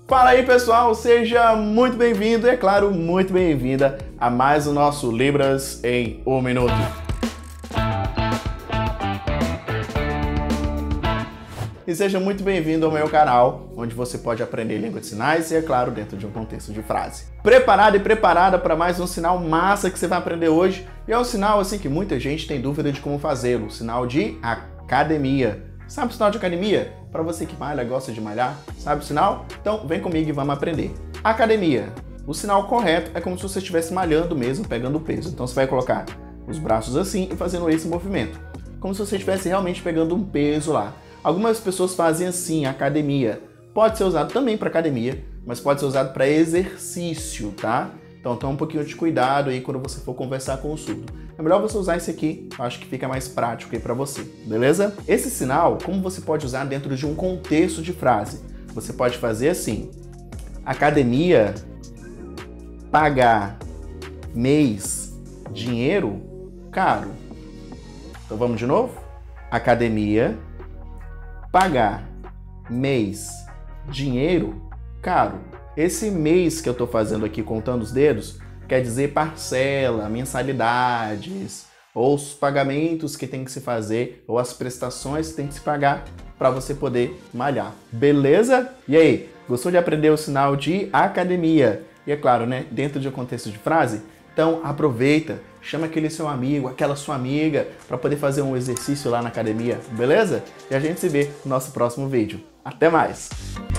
Fala aí pessoal, seja muito bem-vindo e, é claro, muito bem-vinda a mais o nosso Libras em 1 Minuto. E seja muito bem-vindo ao meu canal, onde você pode aprender língua de sinais e, é claro, dentro de um contexto de frase. Preparado e preparada para mais um sinal massa que você vai aprender hoje? E é um sinal assim que muita gente tem dúvida de como fazê-lo, o sinal de academia. Sabe o sinal de academia? Para você que malha, gosta de malhar, sabe o sinal? Então vem comigo e vamos aprender. Academia. O sinal correto é como se você estivesse malhando mesmo, pegando peso. Então você vai colocar os braços assim e fazendo esse movimento. Como se você estivesse realmente pegando um peso lá. Algumas pessoas fazem assim, academia. Pode ser usado também para academia, mas pode ser usado para exercício, tá? Então toma um pouquinho de cuidado aí quando você for conversar com o surdo. É melhor você usar esse aqui, eu acho que fica mais prático aí para você, beleza? Esse sinal, como você pode usar dentro de um contexto de frase? Você pode fazer assim: academia, pagar, mês, dinheiro, caro. Então vamos de novo? Academia, pagar, mês, dinheiro, caro. Esse mês que eu estou fazendo aqui contando os dedos quer dizer parcela, mensalidades, ou os pagamentos que tem que se fazer, ou as prestações que tem que se pagar para você poder malhar. Beleza? E aí, gostou de aprender o sinal de academia? E é claro, né, dentro de um contexto de frase? Então aproveita, chama aquele seu amigo, aquela sua amiga, para poder fazer um exercício lá na academia, beleza? E a gente se vê no nosso próximo vídeo. Até mais!